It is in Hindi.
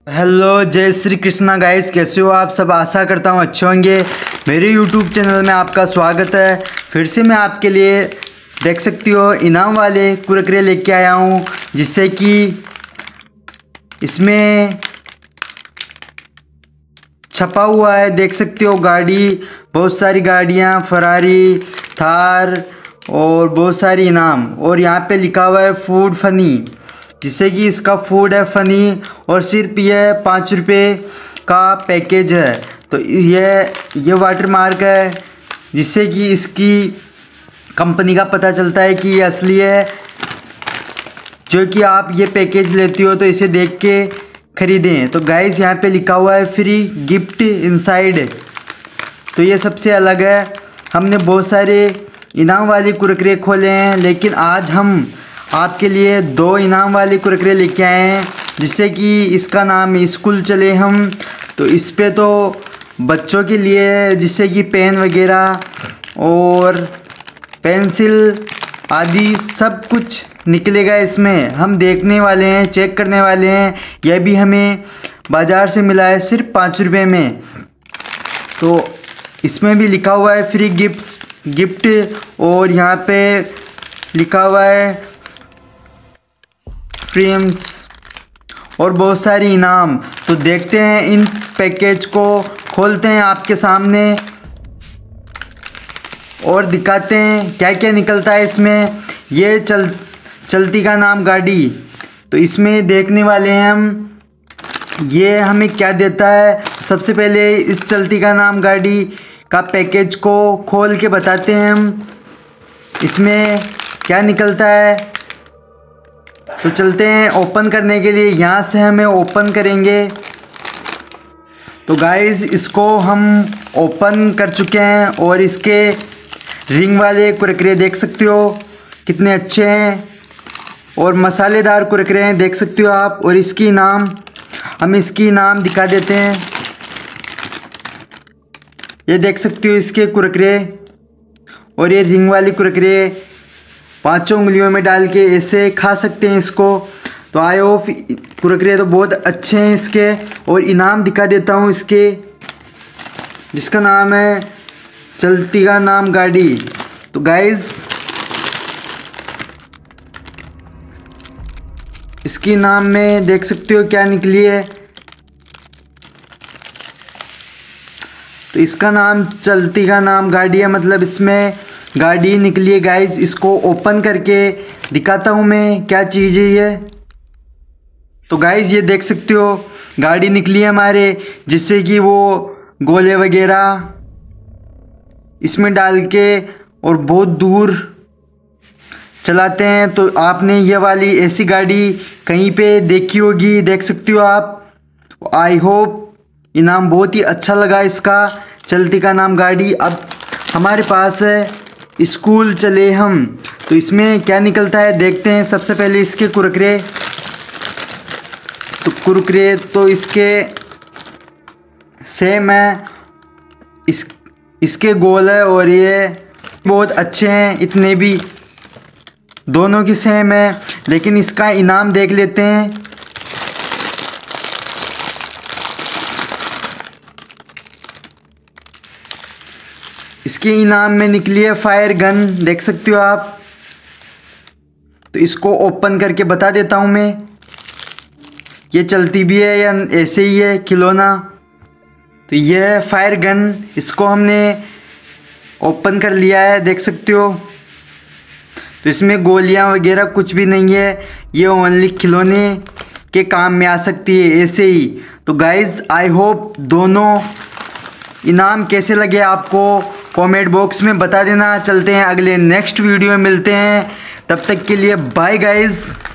हेलो जय श्री कृष्णा गाइस, कैसे हो आप सब। आशा करता हूँ अच्छे होंगे। मेरे यूट्यूब चैनल में आपका स्वागत है। फिर से मैं आपके लिए देख सकती हो इनाम वाले कुरकुरे लेके आया हूँ, जिससे कि इसमें छपा हुआ है, देख सकते हो गाड़ी, बहुत सारी गाड़ियाँ, फरारी, थार और बहुत सारी इनाम। और यहाँ पे लिखा हुआ है फूड फनी, जिससे कि इसका फूड है फनी और सिर्फ यह 5 रुपये का पैकेज है। तो ये वाटर मार्क है, जिससे कि इसकी कंपनी का पता चलता है कि ये असली है। जो कि आप ये पैकेज लेती हो तो इसे देख के ख़रीदें। तो गाइस यहाँ पे लिखा हुआ है फ्री गिफ्ट इनसाइड, तो ये सबसे अलग है। हमने बहुत सारे इनाम वाले कुरकुरे खोले हैं, लेकिन आज हम आपके लिए 2 इनाम वाले कुरकुरे लेके आए हैं, जिससे कि इसका नाम स्कूल चले हम। तो इस पे तो बच्चों के लिए, जिससे कि पेन वगैरह और पेंसिल आदि सब कुछ निकलेगा इसमें। हम देखने वाले हैं, चेक करने वाले हैं। यह भी हमें बाज़ार से मिला है सिर्फ 5 रुपये में। तो इसमें भी लिखा हुआ है फ्री गिफ्ट और यहाँ पे लिखा हुआ है फ्रेम्स और बहुत सारी इनाम। तो देखते हैं, इन पैकेज को खोलते हैं आपके सामने और दिखाते हैं क्या क्या निकलता है इसमें। ये चलती का नाम गाड़ी, तो इसमें देखने वाले हैं हम ये हमें क्या देता है। सबसे पहले इस चलती का नाम गाड़ी का पैकेज को खोल के बताते हैं हम इसमें क्या निकलता है। तो चलते हैं ओपन करने के लिए। यहाँ से हमें ओपन करेंगे। तो गाइस इसको हम ओपन कर चुके हैं और इसके रिंग वाले कुरकुरे देख सकते हो कितने अच्छे हैं और मसालेदार कुरकुरे हैं, देख सकते हो आप। और इसकी नाम हम इसकी नाम दिखा देते हैं। ये देख सकते हो इसके कुरकुरे, और ये रिंग वाली कुरकुरे 5 उंगलियों में डाल के ऐसे खा सकते हैं इसको। तो आई होप कुरकुरे तो बहुत अच्छे हैं इसके। और इनाम दिखा देता हूँ इसके, जिसका नाम है चलती का नाम गाड़ी। तो गाइस इसकी नाम में देख सकते हो क्या निकली है। तो इसका नाम चलती का नाम गाड़ी है, मतलब इसमें गाड़ी निकली है। गाइस इसको ओपन करके दिखाता हूँ मैं क्या चीज़ है ये। तो गाइस ये देख सकते हो गाड़ी निकली है हमारे, जिससे कि वो गोले वगैरह इसमें डाल के और बहुत दूर चलाते हैं। तो आपने ये वाली ऐसी गाड़ी कहीं पे देखी होगी, देख सकते हो आप। आई होप इनाम बहुत ही अच्छा लगा इसका, चलती का नाम गाड़ी। अब हमारे पास है स्कूल चले हम। तो इसमें क्या निकलता है देखते हैं। सबसे पहले इसके कुरकुरे, तो कुरकुरे तो इसके सेम है, इसके गोल है और ये बहुत अच्छे हैं। इतने भी दोनों की सेम है, लेकिन इसका इनाम देख लेते हैं। इसके इनाम में निकली है फायर गन, देख सकते हो आप। तो इसको ओपन करके बता देता हूँ मैं, ये चलती भी है या ऐसे ही है खिलौना। तो ये है फायर गन, इसको हमने ओपन कर लिया है, देख सकते हो। तो इसमें गोलियाँ वगैरह कुछ भी नहीं है, ये ओनली खिलौने के काम में आ सकती है ऐसे ही। तो गाइज़ आई होप दोनों इनाम कैसे लगे आपको कमेंट बॉक्स में बता देना। चलते हैं अगले नेक्स्ट वीडियो में मिलते हैं, तब तक के लिए बाय गाइज़।